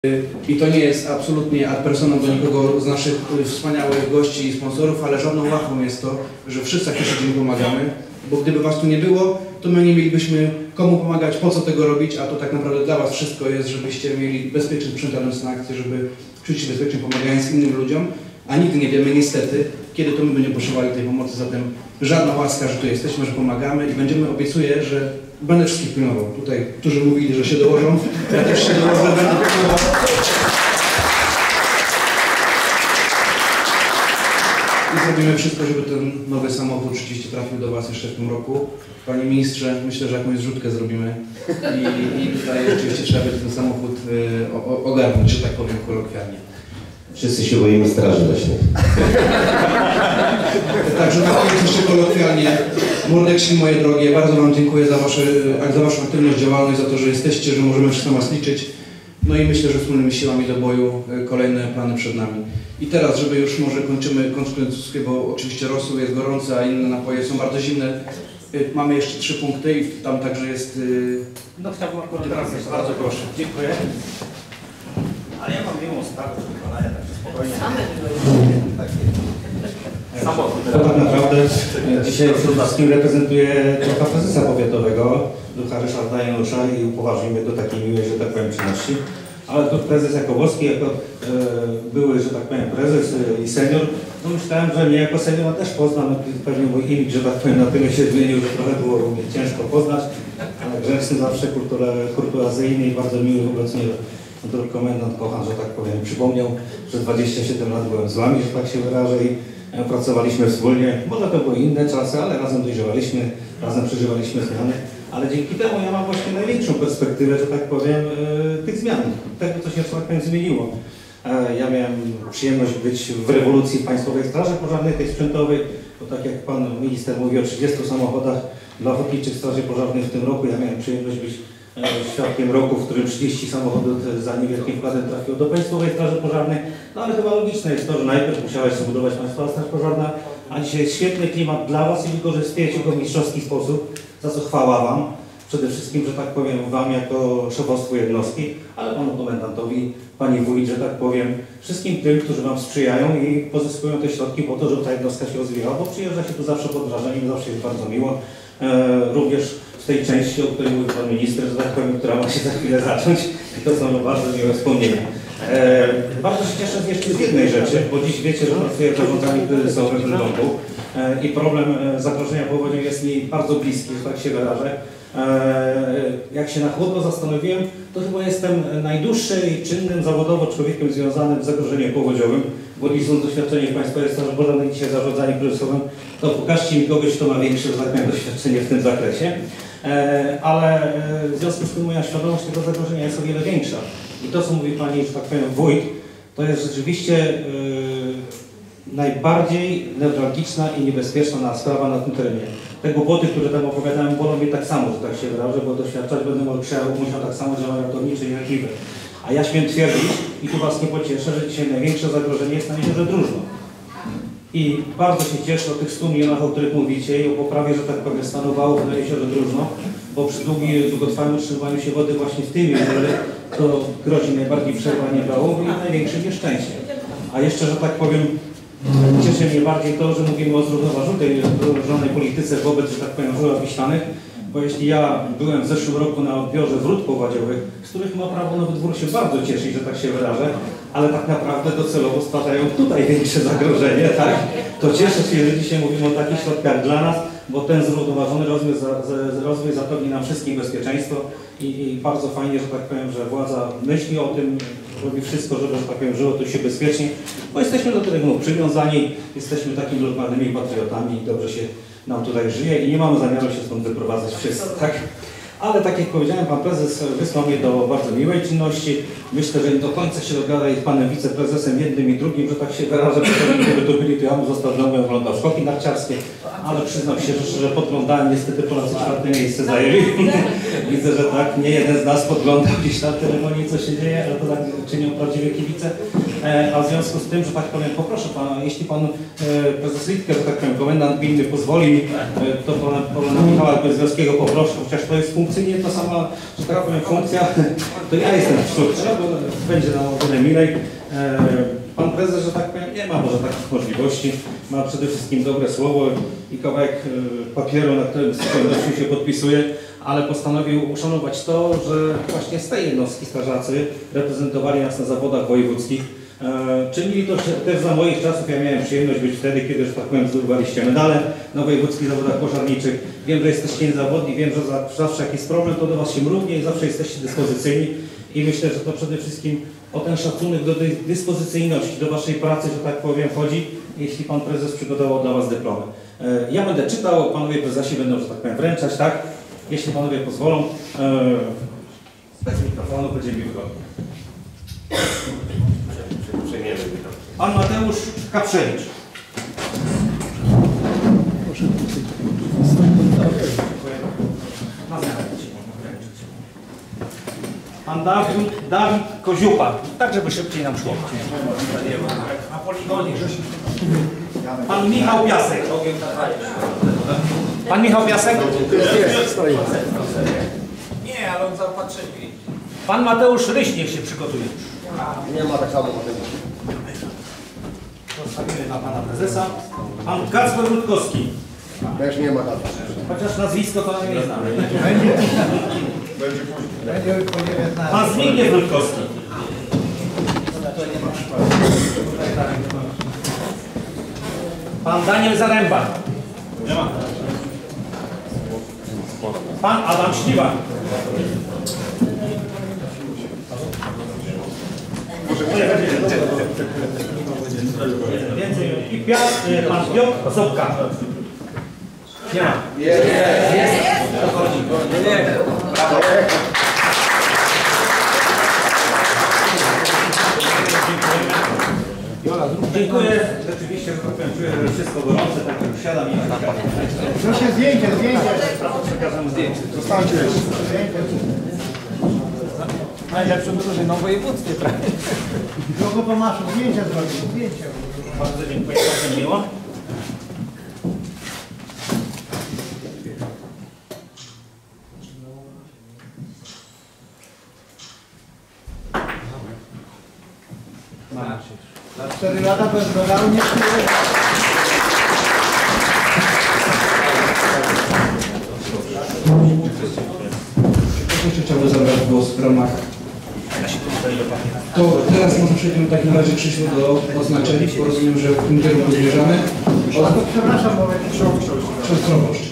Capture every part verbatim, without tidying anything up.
I to nie jest absolutnie ad personam do nikogo z naszych wspaniałych gości i sponsorów, ale żadną łachą jest to, że wszyscy jak siedzimy pomagamy, bo gdyby was tu nie było, to my nie mielibyśmy komu pomagać, po co tego robić, a to tak naprawdę dla was wszystko jest, żebyście mieli bezpieczny sprzęt jadąc na akcję, żeby czuć się bezpiecznie pomagając innym ludziom, a nigdy nie wiemy niestety, kiedy to my będziemy potrzebowali tej pomocy, zatem żadna łaska, że tu jesteśmy, że pomagamy i będziemy, obiecuję, że będę wszystkich pilnował. Tutaj, którzy mówili, że się dołożą, ja też się dołożę, będę pilnował. I zrobimy wszystko, żeby ten nowy samochód rzeczywiście trafił do was jeszcze w tym roku. Panie ministrze, myślę, że jakąś zrzutkę zrobimy i, i tutaj rzeczywiście trzeba będzie ten samochód y, o, ogarnąć, że tak powiem kolokwialnie. Wszyscy się boimy straży leśnej. Także na koniec jeszcze kolokwialnie. Mordeczki moje drogie, bardzo wam dziękuję za, wasze, za waszą aktywność, działalność, za to, że jesteście, że możemy wszystko na was liczyć. No i myślę, że wspólnymi siłami do boju kolejne plany przed nami. I teraz, żeby już może kończymy konstrukcję, bo oczywiście rosół jest gorący, a inne napoje są bardzo zimne. Mamy jeszcze trzy punkty i tam także jest... No chciałbym akurat teraz, bardzo proszę. Dziękuję. Ale ja mam miłą sprawę do wykonania, także spokojnie. Samochód. To tak naprawdę dzisiaj przede wszystkim reprezentuję ducha prezesa powiatowego, ducha Ryszarda Janusza i upoważnimy do takiej miłej, że tak powiem, czynności. Ale to prezes jako włoski, jako e, były, że tak powiem, prezes e, i senior, no myślałem, że mnie jako seniora też poznam, pewnie mój imidż, że tak powiem, na tyle się zmienił, że trochę było mnie ciężko poznać, ale grzeczny zawsze, kurtuazyjny i bardzo miły obecnie. Dr komendant Kochan, że tak powiem, przypomniał, że dwadzieścia siedem lat byłem z wami, że tak się wyrażę, i pracowaliśmy wspólnie. Może to były inne czasy, ale razem dojrzewaliśmy, razem przeżywaliśmy zmiany. Ale dzięki temu ja mam właśnie największą perspektywę, że tak powiem, tych zmian, tego, co się, że tak powiem, zmieniło. Ja miałem przyjemność być w rewolucji w Państwowej Straży Pożarnej, tej sprzętowej, bo tak jak pan minister mówi o trzydziestu samochodach dla Ochotniczych Straży Pożarnych w tym roku, ja miałem przyjemność być świadkiem roku, w którym trzydzieści samochodów za niewielkim wkładem trafiło do Państwowej Straży Pożarnej. No ale chyba logiczne jest to, że najpierw musiała się zbudować Państwowa Straż Pożarna, a dzisiaj jest świetny klimat dla was i wykorzystujecie go w mistrzowski sposób, za co chwała wam. Przede wszystkim, że tak powiem, wam jako szefostwu jednostki, ale panu komendantowi, pani wójt, że tak powiem, wszystkim tym, którzy wam sprzyjają i pozyskują te środki po to, żeby ta jednostka się rozwijała, bo przyjeżdża się tu zawsze pod wrażeniem, zawsze jest bardzo miło. E, również w tej części, o której mówił pan minister, że tak powiem, która ma się za chwilę zacząć, i to są bardzo miłe wspomnienia. E, bardzo się cieszę jeszcze z jednej rzeczy, bo dziś wiecie, że pracuję w zarządzaniu kryzysowym w Ludomku e, i problem e, zagrożenia powodzią jest mi bardzo bliski, że tak się wyrażę. E, jak się na chłodno zastanowiłem, to chyba jestem najdłuższym i czynnym zawodowo człowiekiem związanym z zagrożeniem powodziowym, bo licząc doświadczenie w Państwowej Straży Pożarnej dzisiaj w zarządzaniu kryzysowym, to pokażcie mi kogoś, kto ma większe, że tak powiem, doświadczenie w tym zakresie. E, ale e, w związku z tym moja świadomość tego zagrożenia jest o wiele większa. I to, co mówi pani, że tak powiem, wójt, to jest rzeczywiście e, najbardziej newralgiczna i niebezpieczna sprawa na tym terenie. Te głupoty, które tam opowiadałem, bolą mnie tak samo, że tak się wyrażę, bo doświadczać będę musiał tak samo działań ratowniczy i archiwy. A ja śmiem twierdzić, i tu was nie pocieszę, że dzisiaj największe zagrożenie jest na jeziorze Drużno. I bardzo się cieszę o tych stu milionach, o których mówicie, i o poprawie, że tak powiem, stanu wałów na jeziorze Drużno, bo przy długim, długotrwałym utrzymywaniu się wody właśnie w tym jeziorze to grozi najbardziej przerwanie wałów i największe nieszczęście. A jeszcze, że tak powiem, cieszy mnie bardziej to, że mówimy o zrównoważonej polityce wobec, że tak powiem, żuław wiślanych, bo jeśli ja byłem w zeszłym roku na odbiorze wrót powodziowych, z których ma prawo Nowy Dwór się bardzo cieszyć, że tak się wyrażę, ale tak naprawdę docelowo stwarzają tutaj większe zagrożenie, tak? To cieszę się, że dzisiaj mówimy o takich środkach dla nas, bo ten zrównoważony rozwój, za, za, rozwój zapewni nam wszystkim bezpieczeństwo i, i bardzo fajnie, że tak powiem, że władza myśli o tym, robi wszystko, żeby, że tak powiem, żyło tu się bezpiecznie, bo jesteśmy do tego przywiązani, jesteśmy takimi lokalnymi patriotami i dobrze się nam tutaj żyje i nie mamy zamiaru się stąd wyprowadzać wszyscy, tak? Ale tak jak powiedziałem, pan prezes wysłał mnie do bardzo miłej czynności. Myślę, że nie do końca się dogadaj z panem wiceprezesem jednym i drugim, że tak się wyrażę, bo gdyby to byli, to ja bym został domem, oglądał szkoki narciarskie, ale przyznam się, że, że podglądałem, niestety Polacy czwarte miejsce zajęli. Widzę, że tak, nie jeden z nas podglądał gdzieś na ceremonii, co się dzieje, ale to tak czynią prawdziwe kibice. E, a w związku z tym, że tak powiem, poproszę pana, jeśli pan e, prezes Litkę, że tak powiem, komendant gminy pozwoli, e, to pana, pana Michała Bezgowskiego poproszę, chociaż to jest funkcyjnie ta sama, że tak powiem, funkcja, to ja jestem w sztuce, bo będzie nam o wiele milej. E, pan prezes, że tak powiem, nie ma może takich możliwości, ma przede wszystkim dobre słowo i kawałek e, papieru, na którym z przyjemnością się podpisuje, ale postanowił uszanować to, że właśnie z tej jednostki strażacy reprezentowali nas na zawodach wojewódzkich. E, czynili to też za moich czasów. Ja miałem przyjemność być wtedy, kiedy, że tak powiem, zdobywaliście medale na wojewódzkich zawodach pożarniczych. Wiem, że jesteście niezawodni, wiem, że za, zawsze jak jest problem, to do was się mrugnie i zawsze jesteście dyspozycyjni. I myślę, że to przede wszystkim o ten szacunek do tej dyspozycyjności, do waszej pracy, że tak powiem, chodzi, jeśli pan prezes przygotował dla was dyplomy. E, ja będę czytał, panowie prezesi będą, że tak powiem, wręczać, tak? Jeśli panowie pozwolą, e, bez mikrofonu będzie mi wygodnie. Pan Mateusz Kaprzewicz. Pan Dawid, Dawid Koziupa. Tak, żeby szybciej nam szło. Na poligonie. Pan Michał Piasek. Pan Michał Piasek? Nie, ale on zaopatrzyli. Pan Mateusz Ryś, niech się przygotuje. Nie ma tak samo Mateusz. Zostawimy dla pana prezesa. Pan Kacper Rutkowski. Też nie ma tak. Chociaż nazwisko to nie znamy. Będzie po dziewiętnastej. Pan Zbigniew Rutkowski. Pan Daniel Zaręba. Nie ma. Pan Adam Śliwa. Więcej. I Piotr, pan Piotr Zobka. Nie ma. Jest. Jest. Nie. Brawo. Dziękuję. Rzeczywiście, że tak powiem, czuję, że wszystko gorące, tak jak siadam i Proszę zdjęcie, zdjęcie. przekazam zdjęcie. Zostańcie. Zdjęcie. Najlepszym drużyną w województwie, prawda? Drogo Tomaszu, zdjęcie zrobił, zdjęcie. Bardzo dziękuję, bardzo miło. Na cztery lata bez medalu nie przyjdzie. Jeszcze chciałbym zabrać głos w ramach. To teraz może przejdziemy w takim razie, Krzysiu, do oznaczeń, bo rozumiem, że w tym kierunku zmierzamy. O, Przepraszam, bo ksiądz proboszcz.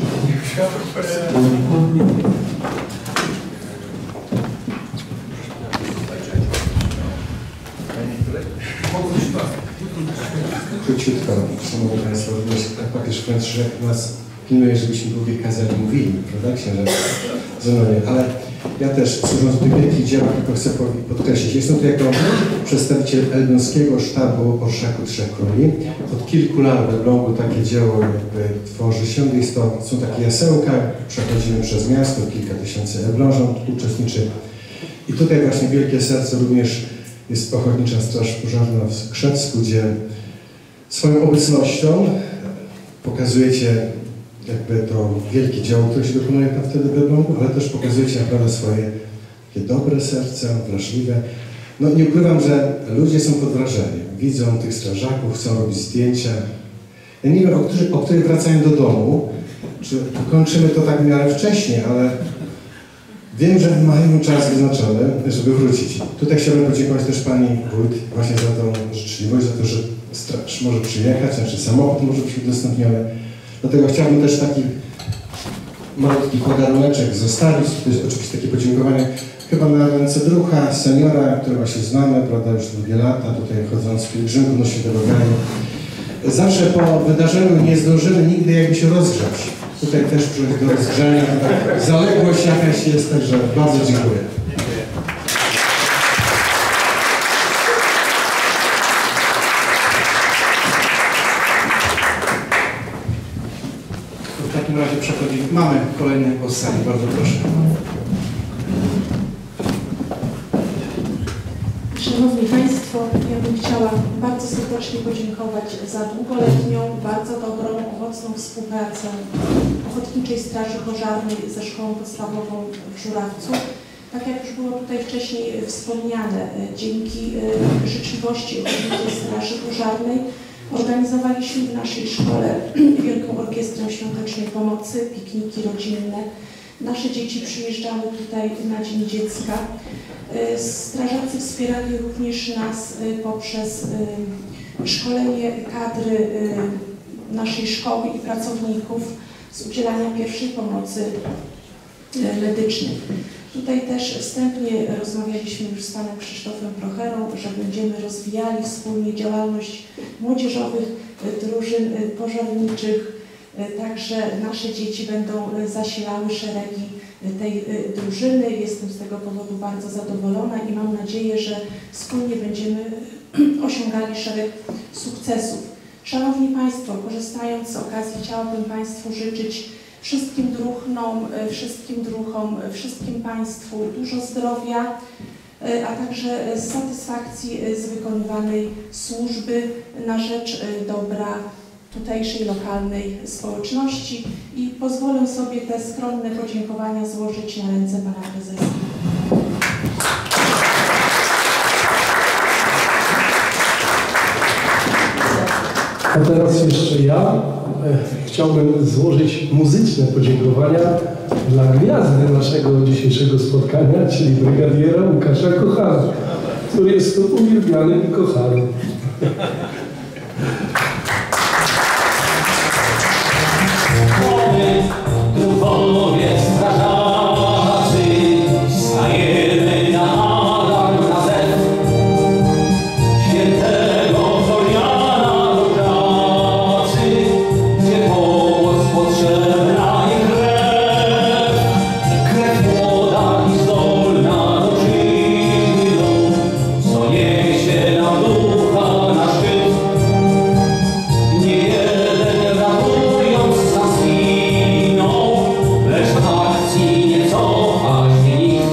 Króciutko, szanowni państwo, również papież Franciszek nas pilnuje, żebyśmy długie kazali mówili, prawda, księże Zenonie, ale ja też, służąc w tych wielkich dziełach, tylko chcę podkreślić, jestem tu jako przedstawiciel elbląskiego sztabu Orszaku Trzech Króli. Od kilku lat w Elblągu takie dzieło jakby tworzy się, jest to, są takie jasełka, przechodzimy przez miasto, kilka tysięcy elblążan uczestniczy i tutaj właśnie Wielkie Serce również jest Ochotnicza Straż Pożarna w Krzecku, gdzie swoją obecnością pokazujecie jakby to wielkie dzieło, które się dokonuje tam wtedy w Elblągu, ale też pokazujecie naprawdę swoje takie dobre serca, wrażliwe. No nie ukrywam, że ludzie są pod wrażeniem. Widzą tych strażaków, chcą robić zdjęcia. Ja nie wiem, o których, o których wracają do domu, czy kończymy to tak w miarę wcześnie, ale wiem, że mają czas wyznaczony, żeby wrócić. Tutaj chciałbym podziękować też Pani Wójt właśnie za tą życzliwość, za to, że straż może przyjechać, znaczy samochód może być udostępniony. Dlatego chciałbym też taki malutki podaruneczek zostawić. To jest oczywiście takie podziękowanie chyba na ręce drucha, seniora, którego się znamy, prawda, już długie lata, tutaj chodząc w pielgrzymku do Świętego Graju. Zawsze po wydarzeniu nie zdążymy nigdy jakby się rozgrzać. Tutaj też przychodzi do rozgrzania, zaległość jakaś jest, także bardzo dziękuję. W takim razie przechodzimy. Mamy kolejny głos z sali, bardzo proszę. Szanowni Państwo, ja bym chciała bardzo serdecznie podziękować za długoletnią, bardzo dobrą, owocną współpracę Ochotniczej Straży Pożarnej ze Szkołą Podstawową w Żurawcu. Tak jak już było tutaj wcześniej wspomniane, dzięki życzliwości Ochotniczej Straży Pożarnej organizowaliśmy w naszej szkole Wielką Orkiestrę Świątecznej Pomocy, pikniki rodzinne. Nasze dzieci przyjeżdżały tutaj na Dzień Dziecka. Strażacy wspierali również nas poprzez szkolenie kadry naszej szkoły i pracowników z udzielania pierwszej pomocy medycznej. Tutaj też wstępnie rozmawialiśmy już z panem Krzysztofem Procherą, że będziemy rozwijali wspólnie działalność młodzieżowych drużyn pożarniczych. Także nasze dzieci będą zasilały szeregi tej drużyny. Jestem z tego powodu bardzo zadowolona i mam nadzieję, że wspólnie będziemy osiągali szereg sukcesów. Szanowni Państwo, korzystając z okazji, chciałabym Państwu życzyć wszystkim druhnom, wszystkim druhom, wszystkim Państwu dużo zdrowia, a także satysfakcji z wykonywanej służby na rzecz dobra tutejszej lokalnej społeczności i pozwolę sobie te skromne podziękowania złożyć na ręce pana prezesa. A teraz jeszcze ja chciałbym złożyć muzyczne podziękowania dla gwiazdy naszego dzisiejszego spotkania, czyli brygadiera Łukasza Kochana, który jest tu uwielbiany i kochany. Druhowie strażacy, stajemy na alarm na zew. Świętego Floriana do pracy, gdzie pomoc potrzebna i krew. Krew młoda i zdolna do czynu, co niesie nam ducha na szczyt. Nie jeden ratując nas zginął, lecz akcji nie cofa się nikt.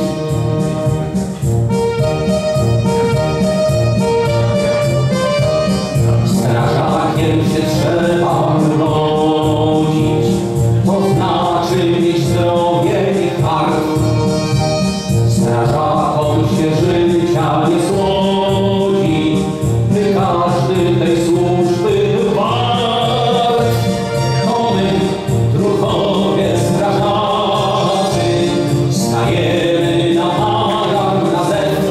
Strażakiem się trzeba urodzić, to znaczy mieć zdrowie i hart. Strażakom się życia nie słodzi, by każdy tej służby był wart. To my, druhowie strażacy, stajemy na alarm na zew.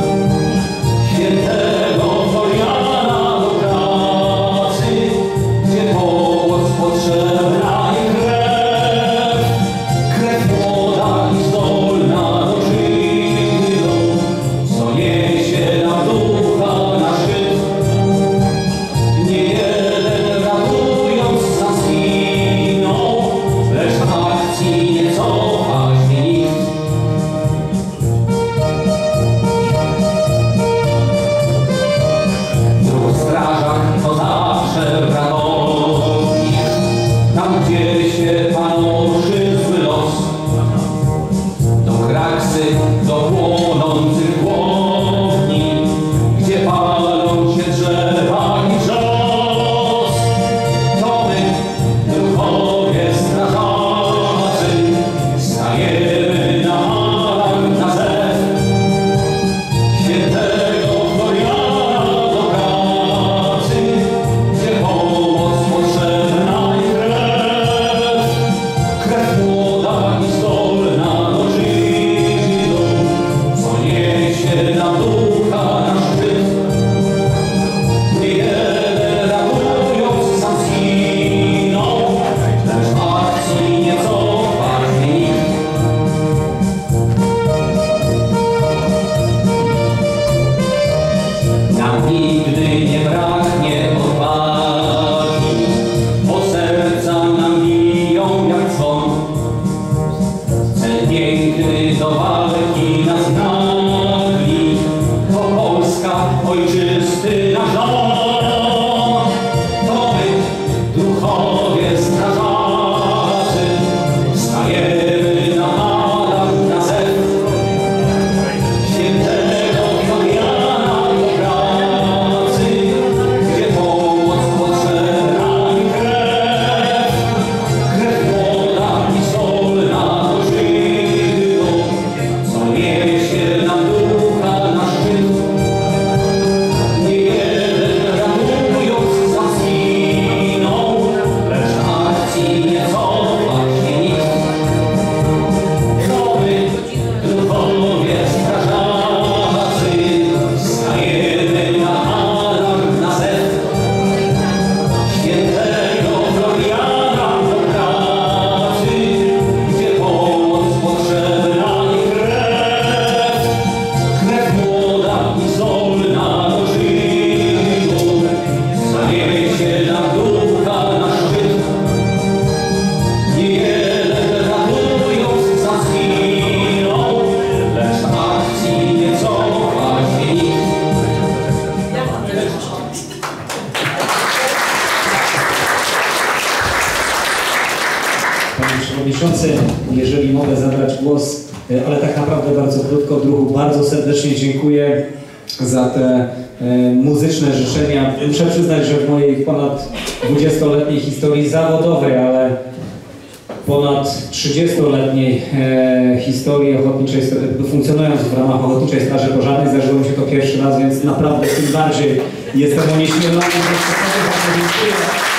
Świętego Floriana do pracy, gdzie pomoc potrzebna i krew. Krew młoda i zdolna do czynu, co niesie nam ducha na szczyt. Nie jeden ratując nas zginął, lecz akcji nie cofa się nikt. Druh strażak to zawsze ratownik, tam gdzie się panoszy zły los. Do kraksy, do płonących głowni, gdzie palą się drzewa i wrzos. To my, druhowie strażacy, stajemy na alarm na zew. Świętego Floriana do pracy, gdzie pomoc potrzebna i krew. Krew młoda i zdolna do czynu, co niesie nam ducha na szczyt. Nie jeden ratując sam zginął, lecz akcji nie cofa się nikt. Nam nigdy nie braknie odwagi, bo serca nam biją jak dzwon. Cel piękny do walki nas nagli, to Polska, ojczysty nasz dom. To my, druhowie strażacy, stajemy na alarm na zew. Świętego Floriana Przewodniczący, jeżeli mogę zabrać głos, ale tak naprawdę bardzo krótko, druhu, bardzo serdecznie dziękuję za te e, muzyczne życzenia. Muszę przyznać, że w mojej ponad dwudziestoletniej historii zawodowej, ale ponad trzydziestoletniej e, historii ochotniczej, funkcjonując w ramach Ochotniczej Straży Pożarnej, zdarzyło mi się to pierwszy raz, więc naprawdę tym bardziej jestem onieśmielony, że sobie bardzo dziękuję.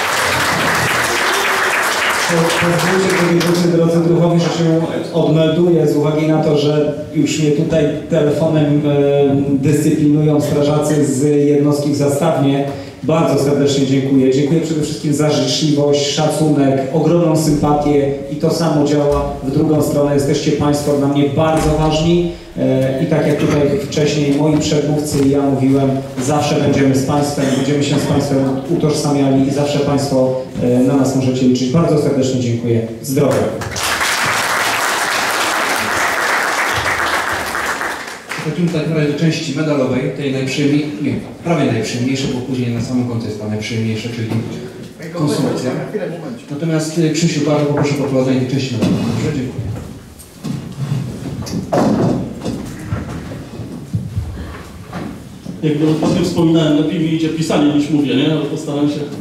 Pozwólcie, drogi drodzy druhowie, że się odmelduję z uwagi na to, że już mnie tutaj telefonem e, dyscyplinują strażacy z jednostki w Zastawnie. Bardzo serdecznie dziękuję. Dziękuję przede wszystkim za życzliwość, szacunek, ogromną sympatię i to samo działa w drugą stronę. Jesteście Państwo dla mnie bardzo ważni e, i tak jak tutaj wcześniej moi przedmówcy i ja mówiłem, zawsze będziemy z Państwem, będziemy się z Państwem utożsamiali i zawsze Państwo e, na nas możecie liczyć. Bardzo serdecznie dziękuję. Zdrowia. Przechodzimy w takim razie do części medalowej, tej najprzyjemniej, nie, prawie najprzyjemniejszej, bo później na samym końcu jest ta najprzyjemniejsza, czyli konsumpcja. Natomiast y, Krzysiu, bardzo poproszę o prowadzenie tej części medalowej. Dobrze, dziękuję. Jak wielokrotnie wspominałem, lepiej mi idzie pisanie niż mówienie, ale postaram się.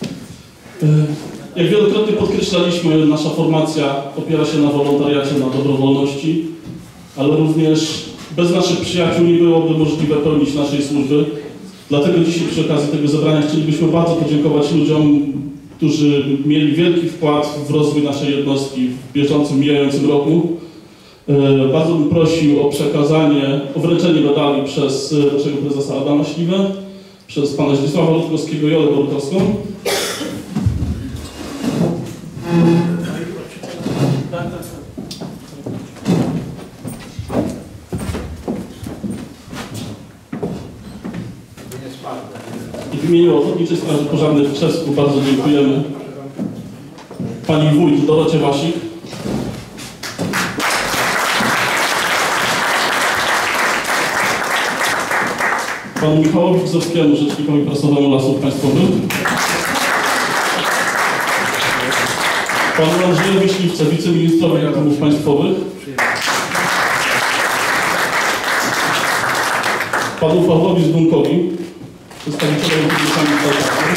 Jak wielokrotnie podkreślaliśmy, nasza formacja opiera się na wolontariacie, na dobrowolności, ale również bez naszych przyjaciół nie byłoby możliwe pełnić naszej służby. Dlatego dzisiaj przy okazji tego zebrania chcielibyśmy bardzo podziękować ludziom, którzy mieli wielki wkład w rozwój naszej jednostki w bieżącym, mijającym roku. Bardzo bym prosił o przekazanie, o wręczenie medalu przez naszego prezesa Adama Śliwę, przez pana Zdzisława Rutkowskiego i Jolę Borkowską. I w imieniu Ochotniczej Straży Pożarnej w Krzewsku bardzo dziękujemy pani wójt Dorocie Wasik, panu Michałowi Gzowskiemu, rzecznikowi prasowemu Lasów Państwowych, panu Andrzejowi Śliwce, wiceministrowi Aktywów Państwowych, panu Pawłowi Zdunkowi, przedstawicielowi publiczności Państwowej,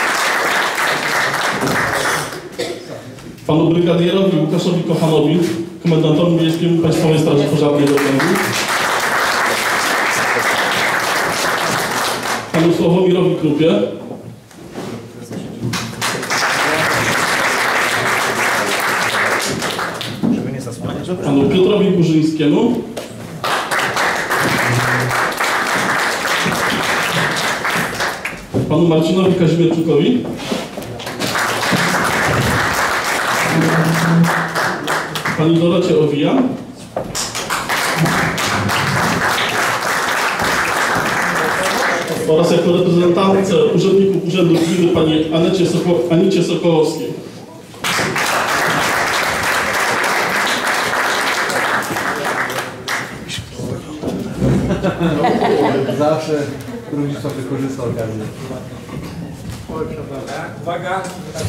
panu brygadierowi Łukaszowi Kochanowi, komendantowi miejskiemu Państwowej Straży Pożarnej w Okręgu, panu Sławomirowi Krupie, panu Piotrowi Górzyńskiemu, panu Marcinowi Kazimierczukowi, pani Dorocie Owijan, oraz jako reprezentantce urzędników Urzędu Gminy pani Anecie Soko Anicie Sokołowskiej. Zawsze drugi sobie korzysta okazji. Uwaga.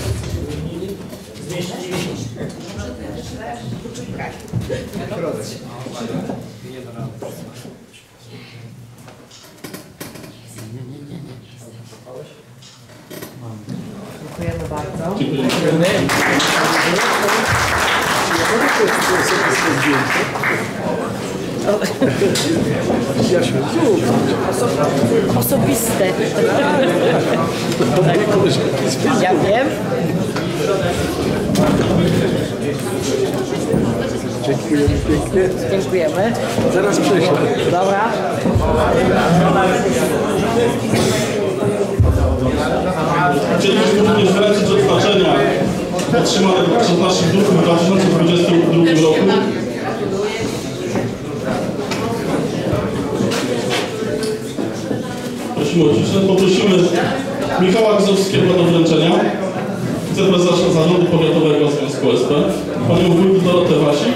Dziękujemy bardzo. Dziękujemy. Osobiste. Ja wiem. Dziękujemy pięknie. Dziękujemy. Zaraz prześlę. Dobra. Chcielibyśmy również wręczyć odznaczenia otrzymane przez naszych druhów w dwa tysiące dwudziestym drugim roku. Prosimy o ciszę. Poprosimy Michała Gzowskiego do wręczenia, wiceprezesa Zarządu Powiatowego Związku S P, panią wójt Dorotę Wasik,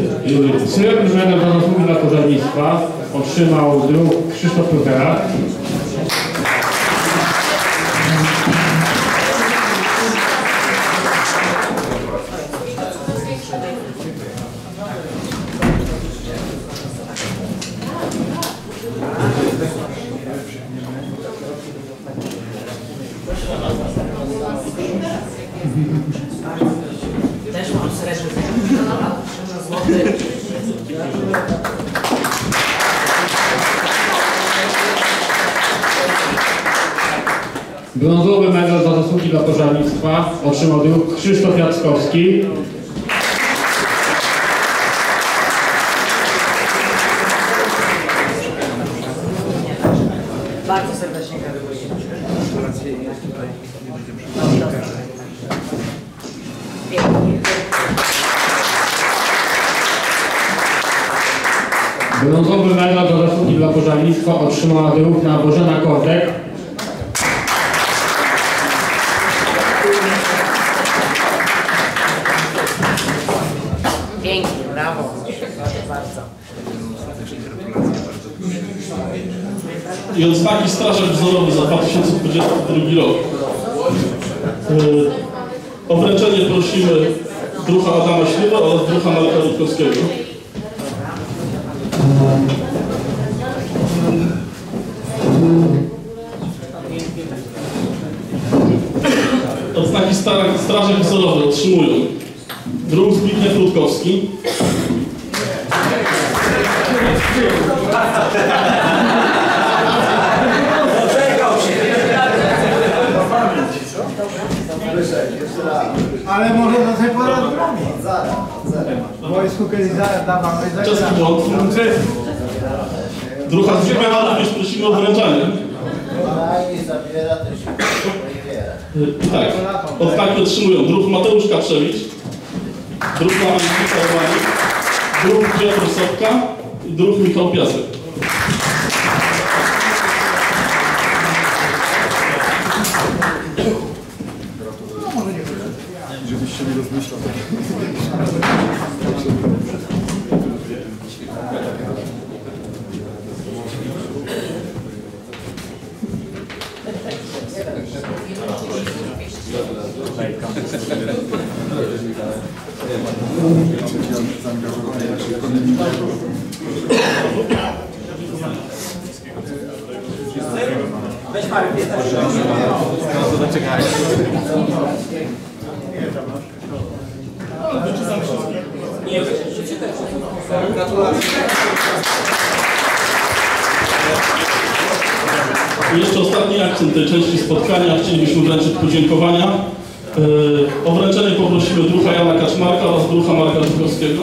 Srebrny medal za zasługi dla pożarnictwa otrzymał druk Krzysztof Prochera. Też mam srebrny medal, złoty. Brązowy medal za zasługi dla pożarnictwa otrzymał druk Krzysztof Jackowski. Bardzo serdecznie gratuluję. Brązowy medal za zasługi dla pożarnictwa otrzymała druhna Bożena Kordek. Pięknie, brawo. Proszę bardzo. I odznaki Strażak Wzorowy za dwa tysiące dwudziesty drugi rok. Yy, o wręczenie prosimy druha Adama Śliwa oraz druha Marka Rutkowskiego. Odznaki Strażak Wzorowy otrzymują druh Zbigniew Rutkowski, Ale może do tej pory zrobić. W wojsku kiedyś dawamy za Czeski błąd. Druha Zbigniewa również prosimy o wręczanie. I tak, odznaki otrzymują druh Mateusz Kaprzewicz, druh Michał Łanik, druh Piotr Sotka i druh Michał Piasek. Żebyś się nie rozmyślał. Weź Marek, nie, I jeszcze ostatni akcent tej części spotkania. Chcielibyśmy wręczyć podziękowania. Yy, o wręczenie poprosimy druha Jana Kaczmarka oraz druha Marka Rutkowskiego.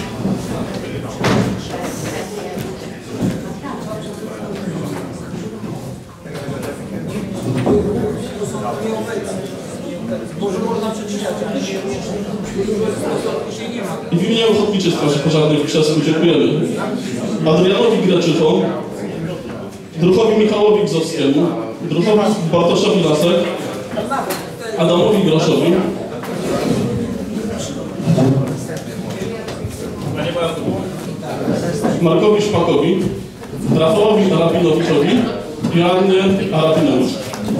I w imieniu Ochotniczej Straży Pożarnej w Krzesku dziękujemy Adrianowi Greczykom, druhowi Michałowi Gzowskiemu, druhowi Bartoszowi Lasek, Adamowi Groszowi, Markowi Szpakowi, Rafałowi Arapinowiczowi i Annie Arapinowicz.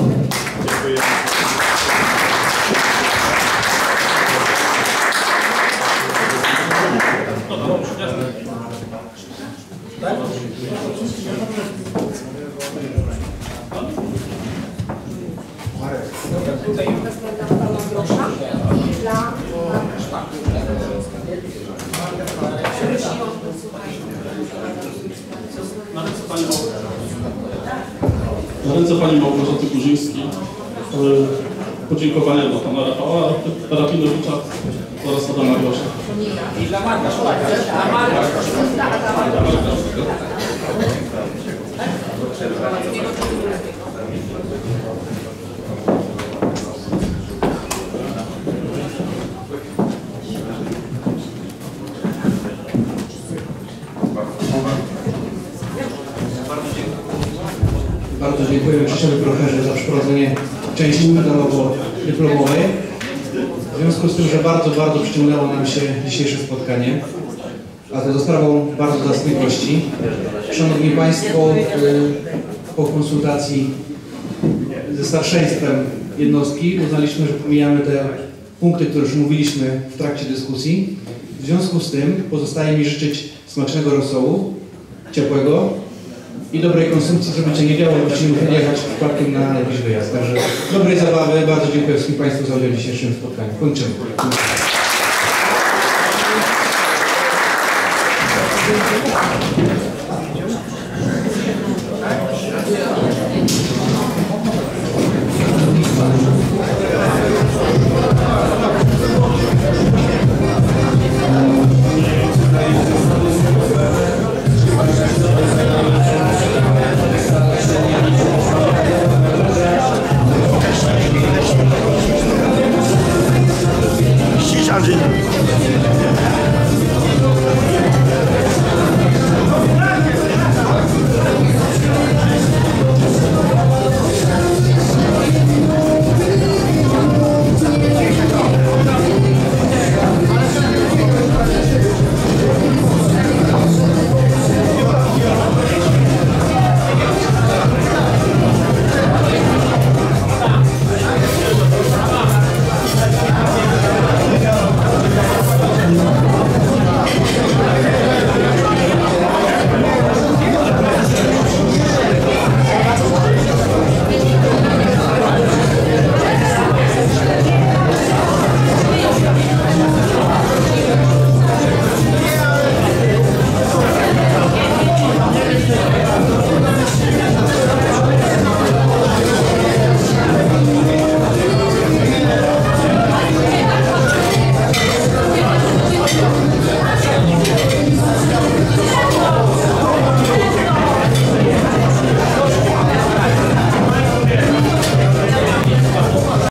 Na ręce pani Małgorzaty Kurzyńskiej podziękowania dla pana Rafała Arapinowicza oraz Adama Grosza. I dla Marka, dla Marka. Bardzo dziękujemy Krzysiowi Procherze za przeprowadzenie części medalowo-dyplomowej. W związku z tym, że bardzo, bardzo przyciągnęło nam się dzisiejsze spotkanie, a to za sprawą bardzo zacnych gości. Szanowni Państwo, po konsultacji ze starszeństwem jednostki uznaliśmy, że pomijamy te punkty, które już mówiliśmy w trakcie dyskusji. W związku z tym pozostaje mi życzyć smacznego rosołu, ciepłego i dobrej konsumpcji, żeby Cię nie działo, żebyście nie musieli jechać przypadkiem na jakiś wyjazd. Także dobrej zabawy, bardzo dziękuję wszystkim Państwu za udział w dzisiejszym spotkaniu. Kończymy. Dziękuję.